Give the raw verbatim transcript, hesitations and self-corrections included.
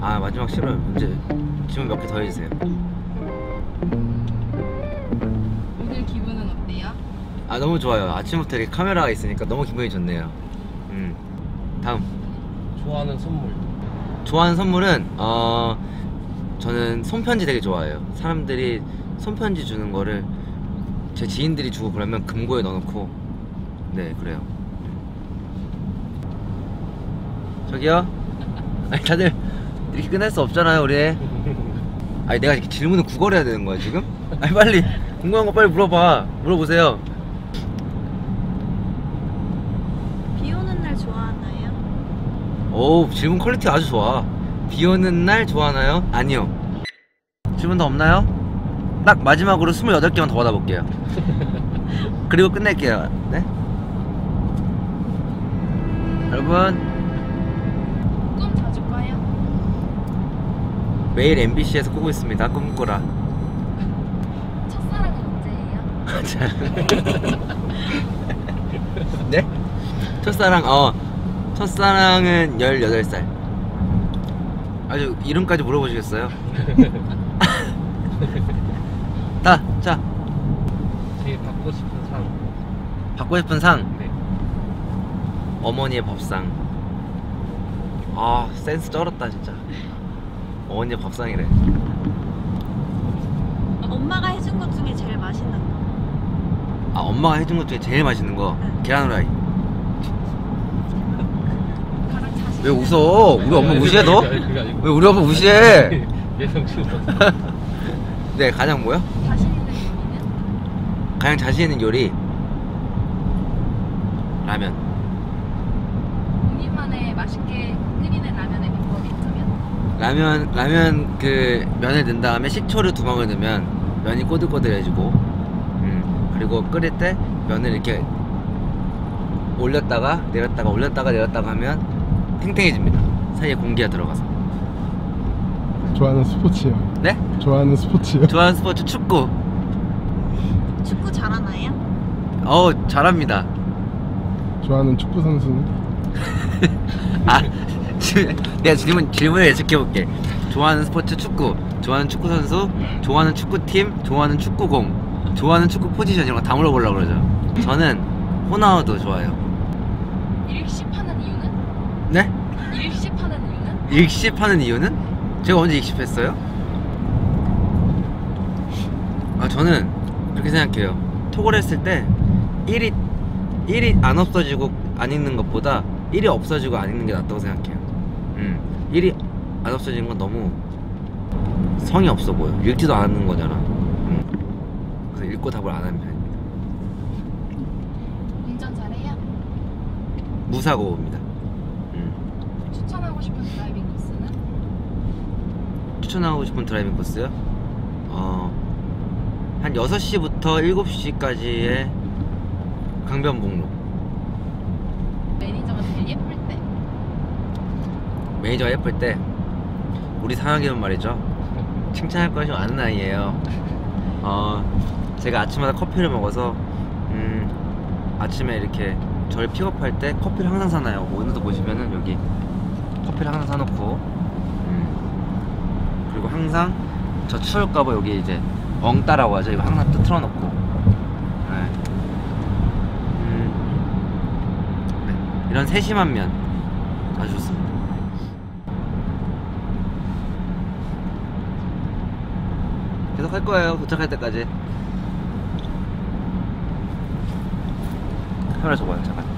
아 마지막 싫어요. 문제 질문 몇 개 더 해주세요. 오늘 기분은 어때요? 아 너무 좋아요. 아침부터 이렇게 카메라가 있으니까 너무 기분이 좋네요. 음 다음. 좋아하는 선물. 좋아하는 선물은 어 저는 손편지 되게 좋아해요. 사람들이 손편지 주는 거를 제 지인들이 주고 그러면 금고에 넣어놓고 네 그래요. 저기요? 아니 다들 이렇게 끝낼 수 없잖아요 우리. 아니 내가 이렇게 질문을 국어를 해야 되는 거야 지금? 아니 빨리 궁금한 거 빨리 물어봐. 물어보세요. 비 오는 날 좋아하나요? 오 질문 퀄리티 아주 좋아. 비 오는 날 좋아하나요? 아니요. 질문 더 없나요? 딱 마지막으로 스물여덟 개만 더 받아볼게요. 그리고 끝낼게요. 네? 여러분 꿈 자주 꿔요? 매일 엠비씨에서 꾸고 있습니다. 꿈꾸라. 첫사랑은 언제예요? 네? 첫사랑 어 첫사랑은 열여덟 살. 아주 이름까지 물어보시겠어요? 다, 자 제일 받고 싶은 상. 받고 싶은 상. 네. 어머니의 밥상. 아 센스 쩔었다 진짜. 어머니의 밥상이래. 엄마가 해준 것 중에 제일 맛있는 거. 아 엄마가 해준 것 중에 제일 맛있는 거 계란 후라이. 가장 자신 왜 웃어? 우리 엄마 무시해 너? 왜 우리 엄마 무시해? 예성치. 네 가장 뭐요? 자신 있는 요리는? 가장 자신 있는 요리 라면. 본인만의 맛있게 끓이는 라면의 비법이 있다면? 라면 라면 그 면을 넣은 다음에 식초를 두 방울 넣으면 면이 꼬들꼬들해지고, 음 그리고 끓일 때 면을 이렇게 올렸다가 내렸다가 올렸다가 내렸다가 하면 탱탱해집니다. 사이에 공기가 들어가서. 좋아하는 스포츠요? 네? 좋아하는 스포츠요? 좋아하는 스포츠 축구. 축구 잘하나요? 어우 잘합니다. 좋아하는 축구 선수는? 아 지- 내가 질문 질문을 예측해볼게. 좋아하는 스포츠 축구, 좋아하는 축구 선수, 좋아하는 축구팀, 좋아하는 축구공, 좋아하는 축구 포지션 이런 거 다 물어보려고 그러죠. 저는 호나우두 좋아해요. 일식하는 이유는? 네? 일식하는 이유는? 일십하는 이유는? 제가 언제 일십했어요? 아 저는 그렇게 생각해요. 톡을 했을 때 일이 일이 안 없어지고 안 읽는 것보다 일이 없어지고 안 읽는 게 낫다고 생각해요. 음 일이 안 없어지는 건 너무 성의 없어 보여. 읽지도 않는 거잖아. 음. 그래서 읽고 답을 안 하는 편입니다. 운전 잘해요? 무사고입니다. 음. 추천하고 싶은 드라이빙 코스는? 추천하고 싶은 드라이빙 코스요? 어, 한 여섯 시부터 일곱 시까지의 강변북로. 매니저가 되게 예쁠 때. 매니저가 예쁠 때 우리 상혁이는 말이죠, 칭찬할 것이 많은 아이예요. 어, 제가 아침마다 커피를 먹어서 음, 아침에 이렇게 저를 픽업할 때 커피를 항상 사놔요. 오늘도 보시면은 여기 커피를 항상 사놓고, 음, 그리고 항상 저 추울까봐 여기 이제 엉따라고 하죠. 이거 항상 또 틀어놓고. 네. 음, 네. 이런 세심한 면 아주 좋습니다. 계속 할 거예요. 도착할 때까지. 카메라 줘봐요 잠깐.